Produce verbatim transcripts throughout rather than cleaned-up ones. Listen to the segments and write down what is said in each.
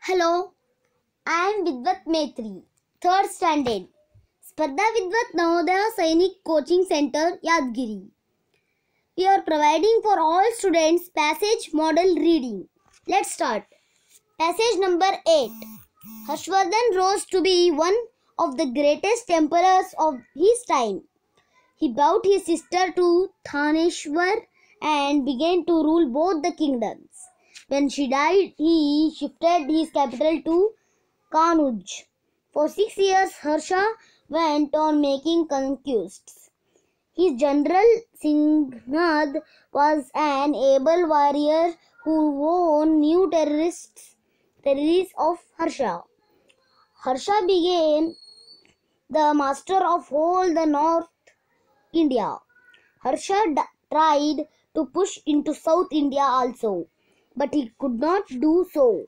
Hello, I am Vidvat Maitri, third standard, Spardha Vidvat Navodaya Sainik Coaching Center, Yadgiri. We are providing for all students passage model reading. Let's start. Passage number eight. Harshvardhan rose to be one of the greatest emperors of his time. He brought his sister to Thaneshwar and began to rule both the kingdoms. When she died, he shifted his capital to Kanuj. For six years, Harsha went on making conquests. His general Singhad was an able warrior who won new terrorists, territories of Harsha. Harsha became the master of all the North India. Harsha tried to push into South India also, but he could not do so.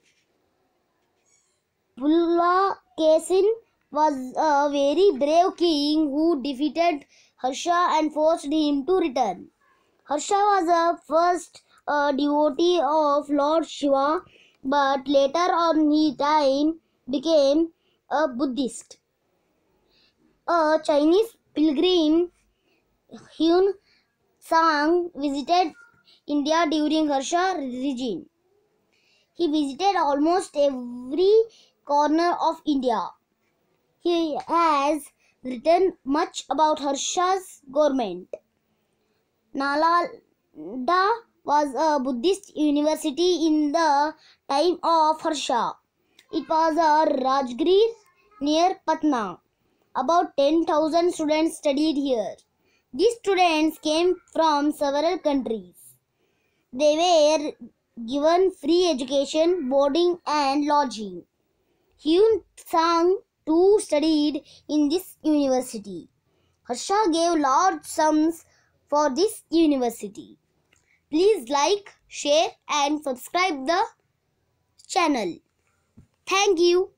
Pulakesin was a very brave king who defeated Harsha and forced him to return. Harsha was a first a devotee of Lord Shiva, but later on his time became a Buddhist. A Chinese pilgrim, Hyun Sang, visited India during Harsha regime. He visited almost every corner of India. He has written much about Harsha's government. Nalanda was a Buddhist university in the time of Harsha. It was a Rajgir near Patna. About ten thousand students studied here. These students came from several countries. They were given free education, boarding and lodging. Hyun Sang too studied in this university. Harsha gave large sums for this university. Please like, share and subscribe the channel. Thank you.